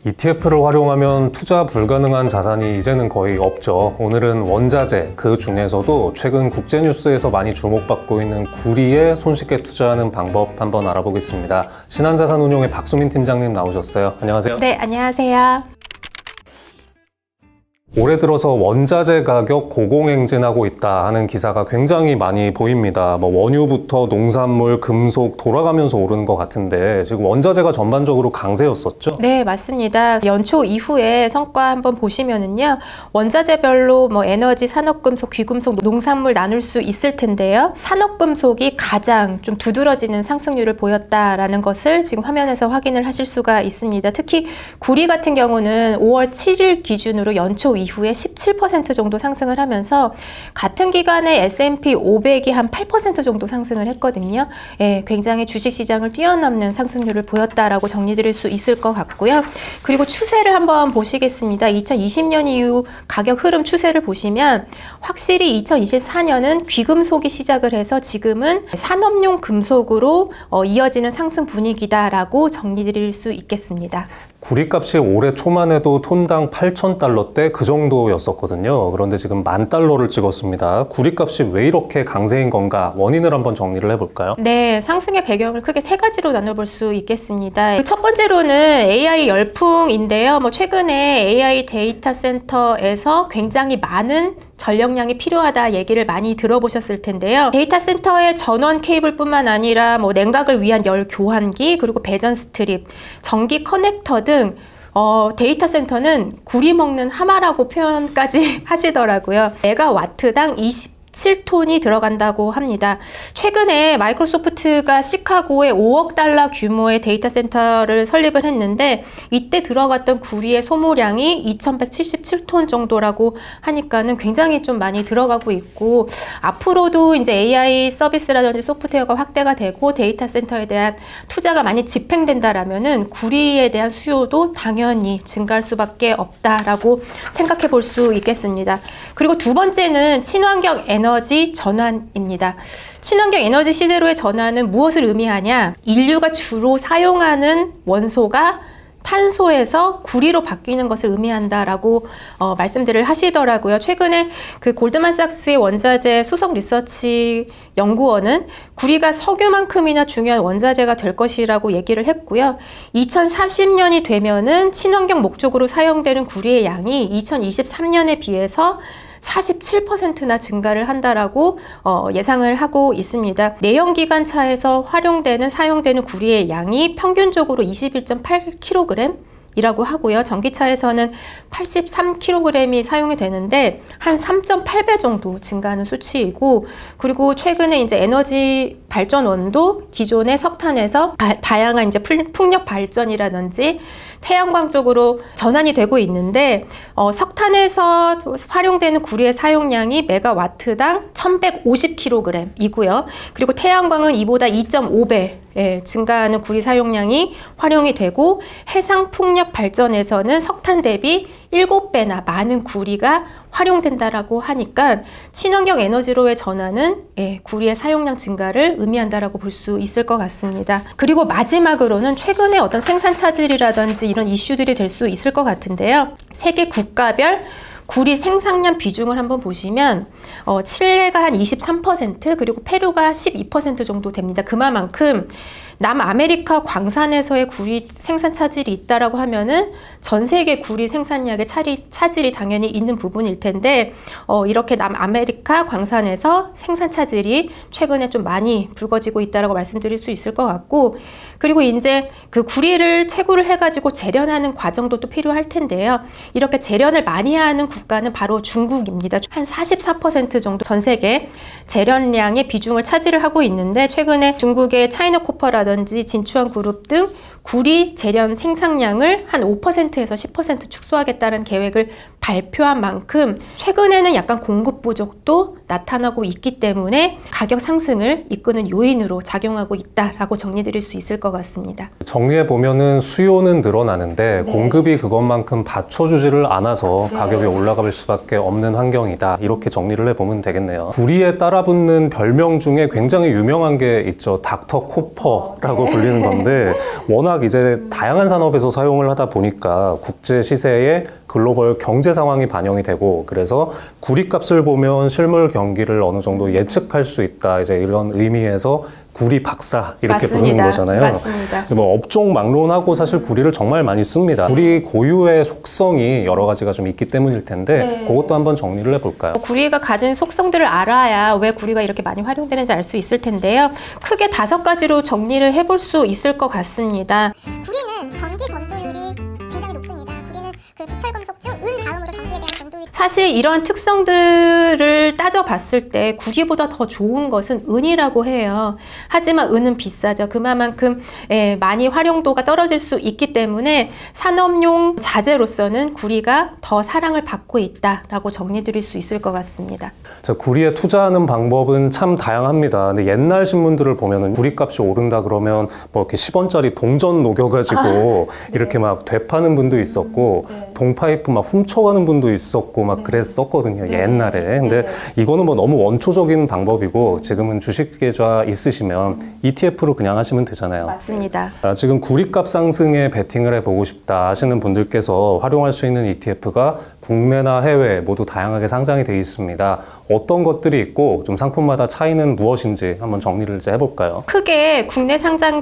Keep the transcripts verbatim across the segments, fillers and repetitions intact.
이티에프를 활용하면 투자 불가능한 자산이 이제는 거의 없죠. 오늘은 원자재, 그 중에서도 최근 국제뉴스에서 많이 주목받고 있는 구리에 손쉽게 투자하는 방법 한번 알아보겠습니다. 신한자산운용의 박수민 팀장님 나오셨어요. 안녕하세요. 네, 안녕하세요. 올해 들어서 원자재 가격 고공행진하고 있다 하는 기사가 굉장히 많이 보입니다. 뭐 원유부터 농산물, 금속 돌아가면서 오르는 것 같은데 지금 원자재가 전반적으로 강세였었죠? 네, 맞습니다. 연초 이후에 성과 한번 보시면은요, 원자재별로 뭐 에너지, 산업금속, 귀금속, 농산물 나눌 수 있을 텐데요. 산업금속이 가장 좀 두드러지는 상승률을 보였다라는 것을 지금 화면에서 확인을 하실 수가 있습니다. 특히 구리 같은 경우는 오월 칠일 기준으로 연초 이후에 십칠 퍼센트 정도 상승을 하면서 같은 기간에 에스 앤 피 오백이 한 팔 퍼센트 정도 상승을 했거든요. 예, 굉장히 주식시장을 뛰어넘는 상승률을 보였다라고 정리드릴 수 있을 것 같고요. 그리고 추세를 한번 보시겠습니다. 이천이십 년 이후 가격 흐름 추세를 보시면 확실히 이천이십사 년은 귀금속이 시작을 해서 지금은 산업용 금속으로 어, 이어지는 상승 분위기다라고 정리드릴 수 있겠습니다. 구리값이 올해 초만 해도 톤당 팔천 달러대 그 정도였었거든요. 그런데 지금 만 달러를 찍었습니다. 구리값이 왜 이렇게 강세인 건가? 원인을 한번 정리를 해볼까요? 네, 상승의 배경을 크게 세 가지로 나눠볼 수 있겠습니다. 첫 번째로는 에이아이 열풍인데요. 뭐 최근에 에이아이 데이터 센터에서 굉장히 많은 전력량이 필요하다 얘기를 많이 들어보셨을 텐데요. 데이터 센터의 전원 케이블뿐만 아니라 뭐 냉각을 위한 열 교환기, 그리고 배전 스트립, 전기 커넥터 등 어, 데이터 센터는 구리 먹는 하마라고 표현까지 하시더라고요. 메가와트당 이십칠 톤이 들어간다고 합니다. 최근에 마이크로소프트가 시카고에 오억 달러 규모의 데이터 센터를 설립을 했는데 이때 들어갔던 구리의 소모량이 이천백칠십칠 톤 정도라고 하니까는 굉장히 좀 많이 들어가고 있고, 앞으로도 이제 에이아이 서비스라든지 소프트웨어가 확대가 되고 데이터 센터에 대한 투자가 많이 집행된다라면은 구리에 대한 수요도 당연히 증가할 수밖에 없다라고 생각해 볼 수 있겠습니다. 그리고 두 번째는 친환경 에너지 에너지 전환입니다. 친환경 에너지 시제로의 전환은 무엇을 의미하냐? 인류가 주로 사용하는 원소가 탄소에서 구리로 바뀌는 것을 의미한다라고 어, 말씀들을 하시더라고요. 최근에 그 골드만삭스의 원자재 수석 리서치 연구원은 구리가 석유만큼이나 중요한 원자재가 될 것이라고 얘기를 했고요. 이천사십 년이 되면은 친환경 목적으로 사용되는 구리의 양이 이천이십삼 년에 비해서 사십칠 퍼센트나 증가를 한다라고 어, 예상을 하고 있습니다. 내연기관차에서 활용되는 사용되는 구리의 양이 평균적으로 이십일 점 팔 킬로그램 이라고 하고요. 전기차에서는 팔십삼 킬로그램이 사용이 되는데 한 삼 점 팔 배 정도 증가하는 수치이고, 그리고 최근에 이제 에너지 발전원도 기존의 석탄에서 아, 다양한 이제 풍력 발전이라든지 태양광 쪽으로 전환이 되고 있는데 어, 석탄에서 활용되는 구리의 사용량이 메가와트당 천백오십 킬로그램이고요. 그리고 태양광은 이보다 이 점 오 배 예, 증가하는 구리 사용량이 활용이 되고, 해상 풍력 발전에서는 석탄 대비 일곱 배나 많은 구리가 활용된다라고 하니까 친환경 에너지로의 전환은 예, 구리의 사용량 증가를 의미한다라고 볼 수 있을 것 같습니다. 그리고 마지막으로는 최근에 어떤 생산 차질이라든지 이런 이슈들이 될 수 있을 것 같은데요. 세계 국가별 구리 생산량 비중을 한번 보시면 어, 칠레가 한 이십삼 퍼센트, 그리고 페루가 십이 퍼센트 정도 됩니다. 그만큼 남아메리카 광산에서의 구리 생산 차질이 있다라고 하면은 전 세계 구리 생산량의 차리, 차질이 당연히 있는 부분일 텐데 어, 이렇게 남아메리카 광산에서 생산 차질이 최근에 좀 많이 불거지고 있다라고 말씀드릴 수 있을 것 같고, 그리고 이제 그 구리를 채굴을 해가지고 재련하는 과정도 또 필요할 텐데요. 이렇게 재련을 많이 하는 국가는 바로 중국입니다. 한 사십사 퍼센트 정도 전 세계 재련량의 비중을 차지를 하고 있는데, 최근에 중국의 차이나코퍼라든지 진추안 그룹 등 구리 재련 생산량을 한 오 퍼센트에서 십 퍼센트 축소하겠다는 계획을 발표한 만큼 최근에는 약간 공급 부족도 나타나고 있기 때문에 가격 상승을 이끄는 요인으로 작용하고 있다라고 정리드릴 수 있을 것 같습니다. 것 같습니다. 정리해 보면은 수요는 늘어나는데 네. 공급이 그것만큼 받쳐주지를 않아서 네. 가격이 올라갈 수밖에 없는 환경이다. 이렇게 정리를 해보면 되겠네요. 구리에 따라붙는 별명 중에 굉장히 유명한 게 있죠. 닥터 코퍼라고 네. 불리는 건데 워낙 이제 다양한 산업에서 사용을 하다 보니까 국제 시세에 글로벌 경제 상황이 반영이 되고 그래서 구리값을 보면 실물 경기를 어느 정도 예측할 수 있다. 이제 이런 의미에서 구리 박사 이렇게 맞습니다. 부르는 거잖아요. 맞습니다. 뭐 업종 막론하고 사실 구리를 정말 많이 씁니다. 구리 고유의 속성이 여러 가지가 좀 있기 때문일 텐데 네. 그것도 한번 정리를 해볼까요? 구리가 가진 속성들을 알아야 왜 구리가 이렇게 많이 활용되는지 알 수 있을 텐데요. 크게 다섯 가지로 정리를 해볼 수 있을 것 같습니다. 구리는 전기 전도율이 굉장히 높습니다. 구리는 그 비철금속 중 은 다음으로 전기에 대한 전도율이 사실 이러한 특성들을 따져봤을 때 구리보다 더 좋은 것은 은이라고 해요. 하지만 은은 비싸죠. 그만큼 예, 많이 활용도가 떨어질 수 있기 때문에 산업용 자재로서는 구리가 더 사랑을 받고 있다라고 정리드릴 수 있을 것 같습니다. 자, 구리에 투자하는 방법은 참 다양합니다. 근데 옛날 신문들을 보면은 구리값이 오른다 그러면 뭐 이렇게 십 원짜리 동전 녹여가지고 아, 네. 이렇게 막 되파는 분도 있었고 네. 동파이프 막 훔쳐가는 분도 있었고 막 그랬었거든요. 네. 옛날에. 근데 네. 이거는 뭐 너무 원초적인 방법이고 지금은 주식 계좌 있으시면 이티에프로 그냥 하시면 되잖아요. 맞습니다. 아, 지금 구리값 상승에 베팅을 해보고 싶다 하시는 분들께서 활용할 수 있는 이티에프가 국내나 해외 모두 다양하게 상장이 되어 있습니다. 어떤 것들이 있고 좀 상품마다 차이는 무엇인지 한번 정리를 이제 해볼까요? 크게 국내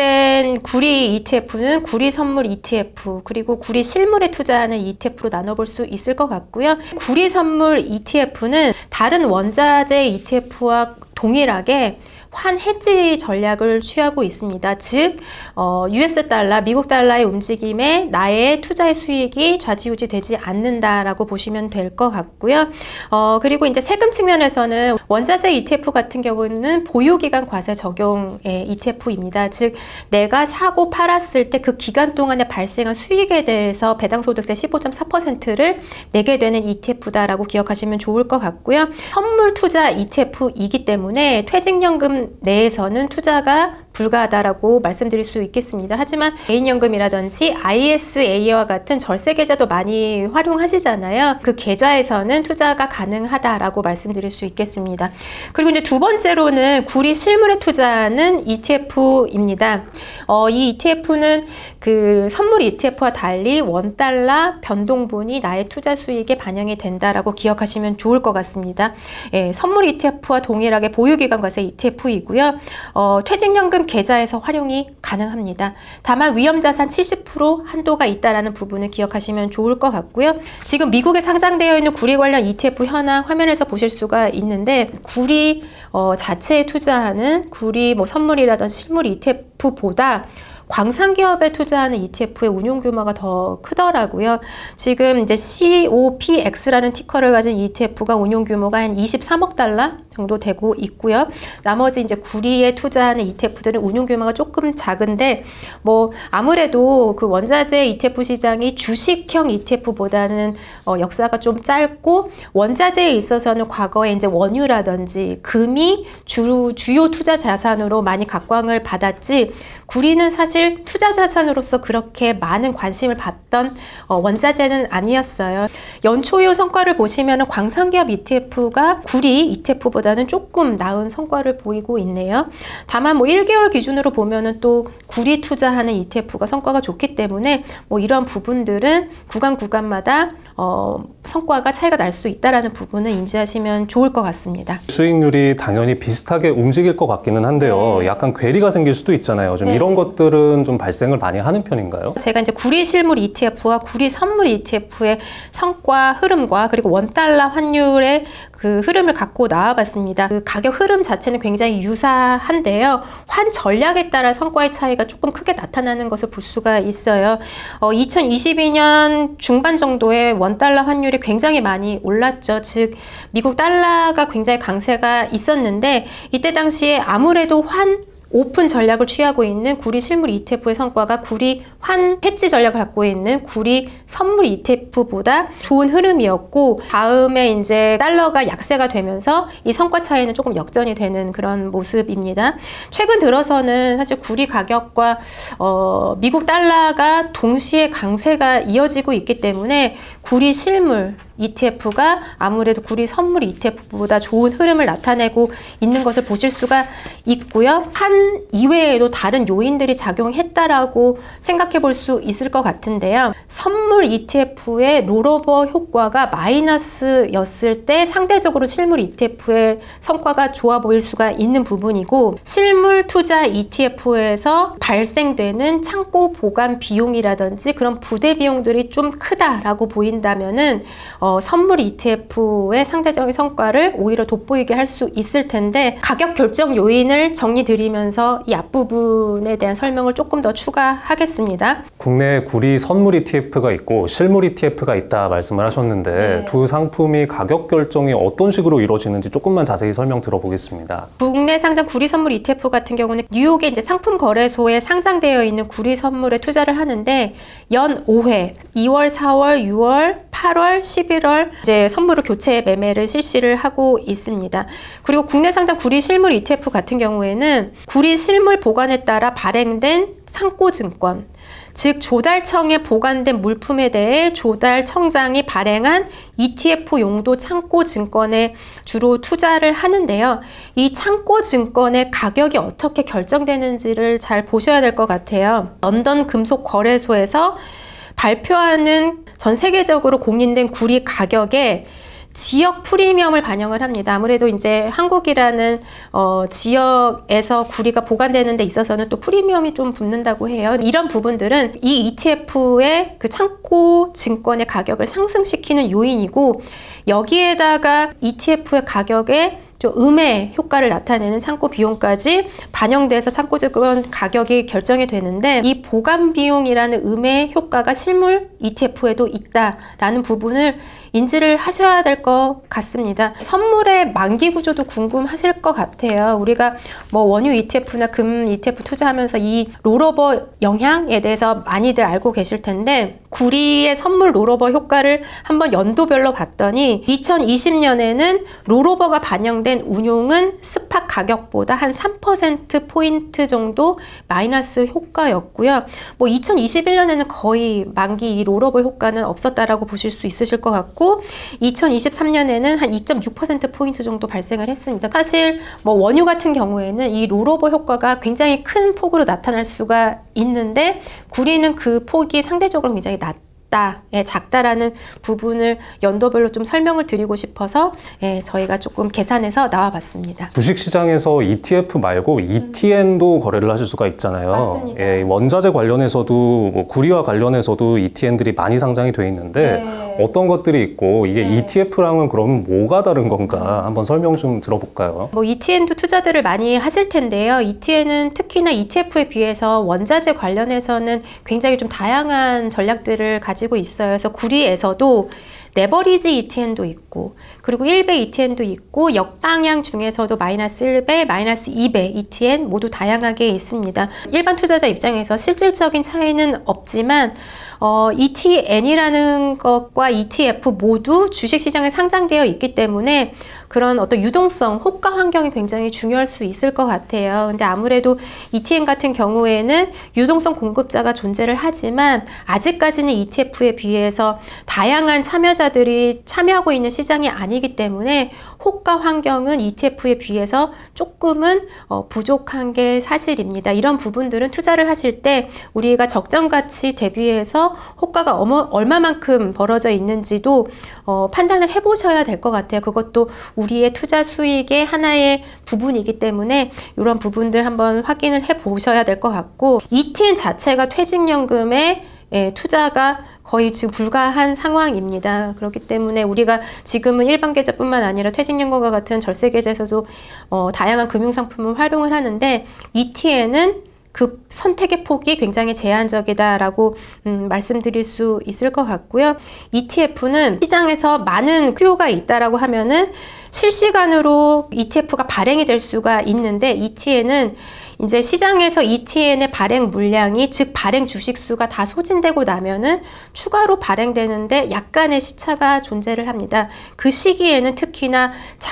상장된 구리 이티에프는 구리 선물 이티에프 그리고 구리 실물에 투자하는 이티에프로 나눠볼 수 있을 것 같고요. 구리 선물 이티에프는 다른 원자재 이티에프와 동일하게 환 해지 전략을 취하고 있습니다. 즉 어, 유에스 달러, 미국 달러의 움직임에 나의 투자의 수익이 좌지우지 되지 않는다라고 보시면 될 것 같고요. 어, 그리고 이제 세금 측면에서는 원자재 이티에프 같은 경우는 보유기간 과세 적용의 이티에프입니다. 즉 내가 사고 팔았을 때 그 기간 동안에 발생한 수익에 대해서 배당소득세 십오 점 사 퍼센트를 내게 되는 이티에프다라고 기억하시면 좋을 것 같고요. 선물 투자 이티에프이기 때문에 퇴직연금 내에서는 투자가 불가하다라고 말씀드릴 수 있겠습니다. 하지만 개인연금이라든지 아이에스에이와 같은 절세 계좌도 많이 활용하시잖아요. 그 계좌에서는 투자가 가능하다라고 말씀드릴 수 있겠습니다. 그리고 이제 두 번째로는 구리 실물에 투자하는 이티에프입니다. 어, 이 이티에프는 그 선물 이티에프와 달리 원달러 변동분이 나의 투자 수익에 반영이 된다라고 기억하시면 좋을 것 같습니다. 예, 선물 이티에프와 동일하게 보유기간 과세 이티에프이고요. 어, 퇴직연금 계좌에서 활용이 가능합니다. 다만 위험자산 칠십 퍼센트 한도가 있다는 부분을 기억하시면 좋을 것 같고요. 지금 미국에 상장되어 있는 구리 관련 이티에프 현황 화면에서 보실 수가 있는데 구리 어, 자체에 투자하는 구리 뭐 선물이라든지 실물 이티에프보다 광산기업에 투자하는 이티에프의 운용 규모가 더 크더라고요. 지금 이제 씨오피엑스라는 티커를 가진 이티에프가 운용 규모가 한 이십삼억 달러 정도 되고 있고요. 나머지 이제 구리에 투자하는 이티에프들은 운용 규모가 조금 작은데 뭐 아무래도 그 원자재 이티에프 시장이 주식형 이티에프보다는 어 역사가 좀 짧고 원자재에 있어서는 과거에 이제 원유라든지 금이 주, 주요 투자 자산으로 많이 각광을 받았지 구리는 사실 투자 자산으로서 그렇게 많은 관심을 받던 어, 원자재는 아니었어요. 연초유 성과를 보시면 광산기업 이티에프가 구리 이티에프보다는 조금 나은 성과를 보이고 있네요. 다만 뭐 일 개월 기준으로 보면은 또 구리 투자하는 이티에프가 성과가 좋기 때문에 뭐 이런 부분들은 구간 구간마다 어, 성과가 차이가 날 수 있다는 부분을 인지하시면 좋을 것 같습니다. 수익률이 당연히 비슷하게 움직일 것 같기는 한데요. 네. 약간 괴리가 생길 수도 있잖아요. 좀 네. 이런 것들은 좀 발생을 많이 하는 편인가요? 제가 이제 구리 실물 이티에프와 구리 선물 이티에프의 성과 흐름과 그리고 원달러 환율의 그 흐름을 갖고 나와봤습니다. 그 가격 흐름 자체는 굉장히 유사한데요. 환 전략에 따라 성과의 차이가 조금 크게 나타나는 것을 볼 수가 있어요. 어, 이천이십이 년 중반 정도에 원달러 환율이 굉장히 많이 올랐죠. 즉 미국 달러가 굉장히 강세가 있었는데 이때 당시에 아무래도 환 오픈 전략을 취하고 있는 구리 실물 이티에프의 성과가 구리 환 해지 전략을 갖고 있는 구리 선물 이티에프보다 좋은 흐름이었고, 다음에 이제 달러가 약세가 되면서 이 성과 차이는 조금 역전이 되는 그런 모습입니다. 최근 들어서는 사실 구리 가격과 어, 미국 달러가 동시에 강세가 이어지고 있기 때문에 구리 실물 이티에프가 아무래도 구리 선물 이티에프보다 좋은 흐름을 나타내고 있는 것을 보실 수가 있고요. 한 이외에도 다른 요인들이 작용했다라고 생각해 볼 수 있을 것 같은데요. 선물 이티에프의 롤오버 효과가 마이너스였을 때 상대적으로 실물 이티에프의 성과가 좋아 보일 수가 있는 부분이고, 실물 투자 이티에프에서 발생되는 창고 보관 비용이라든지 그런 부대 비용들이 좀 크다라고 보인다면은 어, 선물 이티에프의 상대적인 성과를 오히려 돋보이게 할 수 있을 텐데, 가격 결정 요인을 정리 드리면서 이 앞부분에 대한 설명을 조금 더 추가하겠습니다. 국내 구리 선물 이티에프가 있고 실물 이티에프가 있다 말씀을 하셨는데, 네. 두 상품이 가격 결정이 어떤 식으로 이루어지는지 조금만 자세히 설명 들어보겠습니다. 국내 상장 구리 선물 이티에프 같은 경우는 뉴욕의 이제 상품 거래소에 상장되어 있는 구리 선물에 투자를 하는데, 연 오 회 이월, 사월, 유월, 팔월, 십일월 이제 선물을 교체 매매를 실시를 하고 있습니다. 그리고 국내 상장 구리 실물 이티에프 같은 경우에는 구리 실물 보관에 따라 발행된 창고증권, 즉 조달청에 보관된 물품에 대해 조달청장이 발행한 이티에프 용도 창고증권에 주로 투자를 하는데요. 이 창고증권의 가격이 어떻게 결정되는지를 잘 보셔야 될 것 같아요. 런던 금속거래소에서 발표하는 전 세계적으로 공인된 구리 가격에 지역 프리미엄을 반영을 합니다. 아무래도 이제 한국이라는 어, 지역에서 구리가 보관되는 데 있어서는 또 프리미엄이 좀 붙는다고 해요. 이런 부분들은 이 이티에프의 그 창고 증권의 가격을 상승시키는 요인이고, 여기에다가 이티에프의 가격에 좀 음의 효과를 나타내는 창고 비용까지 반영돼서 창고 증권 가격이 결정이 되는데, 이 보관 비용이라는 음의 효과가 실물 이티에프에도 있다라는 부분을 인지를 하셔야 될 것 같습니다. 선물의 만기 구조도 궁금하실 것 같아요. 우리가 뭐 원유 이티에프나 금 이티에프 투자하면서 이 롤오버 영향에 대해서 많이들 알고 계실 텐데, 구리의 선물 롤오버 효과를 한번 연도별로 봤더니 이천이십 년에는 롤오버가 반영된 운용은 스팟 가격보다 한 삼 퍼센트 포인트 정도 마이너스 효과였고요. 뭐 이천이십일 년에는 거의 만기 이 롤오버 효과는 없었다라고 보실 수 있으실 것 같고, 이천이십삼 년에는 한 이 점 육 퍼센트 포인트 정도 발생을 했습니다. 사실 뭐 원유 같은 경우에는 이 롤오버 효과가 굉장히 큰 폭으로 나타날 수가 있는데, 구리는 그 폭이 상대적으로 굉장히 낮다, 예, 작다라는 부분을 연도별로 좀 설명을 드리고 싶어서 예, 저희가 조금 계산해서 나와봤습니다. 주식시장에서 이티에프 말고 이티엔도 음. 거래를 하실 수가 있잖아요. 맞습니다. 예, 원자재 관련해서도 뭐 구리와 관련해서도 이티엔들이 많이 상장이 돼 있는데, 네. 어떤 것들이 있고 이게 네. 이티에프랑은 그러면 뭐가 다른 건가 한번 설명 좀 들어볼까요? 뭐 이티엔도 투자들을 많이 하실 텐데요. 이티엔은 특히나 이티에프에 비해서 원자재 관련해서는 굉장히 좀 다양한 전략들을 가지고 있어요. 그래서 구리에서도 레버리지 이티엔도 있고, 그리고 일 배 이티엔도 있고, 역방향 중에서도 마이너스 일 배, 마이너스 이 배 이티엔 모두 다양하게 있습니다. 일반 투자자 입장에서 실질적인 차이는 없지만 어, 이티엔이라는 것과 이티에프 모두 주식시장에 상장되어 있기 때문에 그런 어떤 유동성, 호가 환경이 굉장히 중요할 수 있을 것 같아요. 근데 아무래도 이티엔 같은 경우에는 유동성 공급자가 존재를 하지만 아직까지는 이티에프에 비해서 다양한 참여자들이 참여하고 있는 시장이 아니기 때문에 호가 환경은 이티에프에 비해서 조금은 어, 부족한 게 사실입니다. 이런 부분들은 투자를 하실 때 우리가 적정 가치 대비해서 호가가 어머, 얼마만큼 벌어져 있는지도 어, 판단을 해보셔야 될 것 같아요. 그것도 우리의 투자 수익의 하나의 부분이기 때문에 이런 부분들 한번 확인을 해 보셔야 될 것 같고, 이티엔 자체가 퇴직연금에 예, 투자가 거의 지금 불가한 상황입니다. 그렇기 때문에 우리가 지금은 일반 계좌뿐만 아니라 퇴직연금과 같은 절세 계좌에서도 어, 다양한 금융상품을 활용을 하는데, 이티엔은 그 선택의 폭이 굉장히 제한적이다라고 음, 말씀드릴 수 있을 것 같고요. 이티에프는 시장에서 많은 수요가 있다라고 하면은 실시간으로 이티에프가 발행이 될 수가 있는데, 이티엔은 이제 시장에서 이티엔의 발행 물량이 즉 발행 주식수가 다 소진되고 나면은 추가로 발행되는데 약간의 시차가 존재를 합니다. 그 시기에는 특히나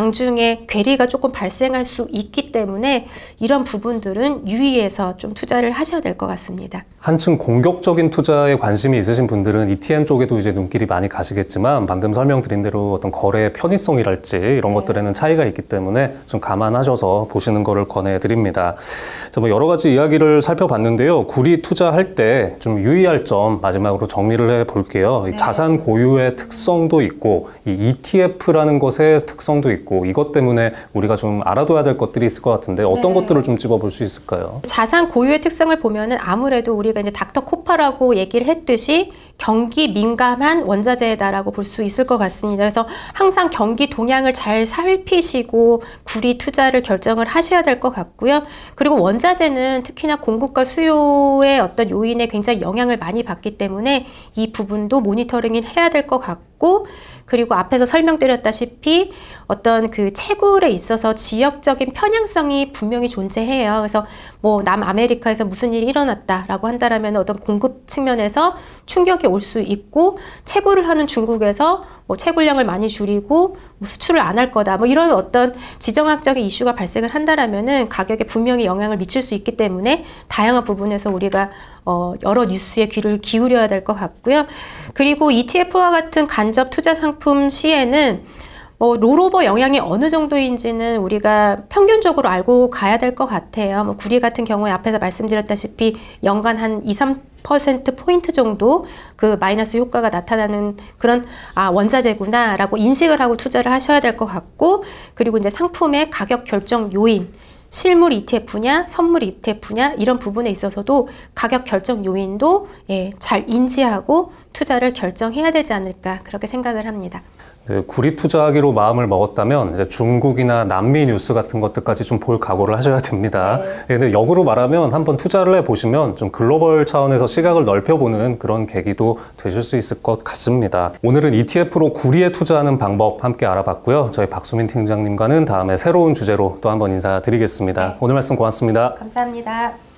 장중에 괴리가 조금 발생할 수 있기 때문에 이런 부분들은 유의해서 좀 투자를 하셔야 될 것 같습니다. 한층 공격적인 투자에 관심이 있으신 분들은 이티엔 쪽에도 이제 눈길이 많이 가시겠지만 방금 설명드린 대로 어떤 거래의 편의성이랄지 이런 네. 것들에는 차이가 있기 때문에 좀 감안하셔서 보시는 거를 권해드립니다. 자, 뭐 여러 가지 이야기를 살펴봤는데요. 구리 투자할 때 좀 유의할 점 마지막으로 정리를 해볼게요. 네. 이 자산 고유의 특성도 있고 이 이티에프라는 것의 특성도 있고 이것 때문에 우리가 좀 알아둬야 될 것들이 있을 것 같은데 어떤 네. 것들을 좀 찝어볼 수 있을까요? 자산 고유의 특성을 보면은 아무래도 우리가 이제 닥터 코파라고 얘기를 했듯이 경기 민감한 원자재다라고 볼 수 있을 것 같습니다. 그래서 항상 경기 동향을 잘 살피시고 구리 투자를 결정을 하셔야 될 것 같고요. 그리고 원자재는 특히나 공급과 수요의 어떤 요인에 굉장히 영향을 많이 받기 때문에 이 부분도 모니터링을 해야 될 것 같고, 그리고 앞에서 설명드렸다시피 어떤 그 채굴에 있어서 지역적인 편향성이 분명히 존재해요. 그래서 뭐 남아메리카에서 무슨 일이 일어났다라고 한다라면 어떤 공급 측면에서 충격이 올 수 있고, 채굴을 하는 중국에서 뭐 채굴량을 많이 줄이고 뭐 수출을 안 할 거다, 뭐 이런 어떤 지정학적인 이슈가 발생을 한다라면은 가격에 분명히 영향을 미칠 수 있기 때문에 다양한 부분에서 우리가 어 여러 뉴스에 귀를 기울여야 될 것 같고요. 그리고 이티에프와 같은 간접 투자 상품 시에는 뭐 롤오버 영향이 어느 정도인지는 우리가 평균적으로 알고 가야 될 것 같아요. 뭐 구리 같은 경우에 앞에서 말씀드렸다시피 연간 한 이, 삼 퍼센트 포인트 정도 그 마이너스 효과가 나타나는 그런 아 원자재구나 라고 인식을 하고 투자를 하셔야 될 것 같고, 그리고 이제 상품의 가격 결정 요인, 실물 이티에프냐 선물 이티에프냐 이런 부분에 있어서도 가격 결정 요인도 예, 잘 인지하고 투자를 결정해야 되지 않을까 그렇게 생각을 합니다. 네, 구리 투자하기로 마음을 먹었다면 이제 중국이나 남미 뉴스 같은 것들까지 좀 볼 각오를 하셔야 됩니다. 네. 근데 역으로 말하면 한번 투자를 해보시면 좀 글로벌 차원에서 시각을 넓혀보는 그런 계기도 되실 수 있을 것 같습니다. 오늘은 이티에프로 구리에 투자하는 방법 함께 알아봤고요. 저희 박수민 팀장님과는 다음에 새로운 주제로 또 한번 인사드리겠습니다. 네. 오늘 말씀 고맙습니다. 감사합니다.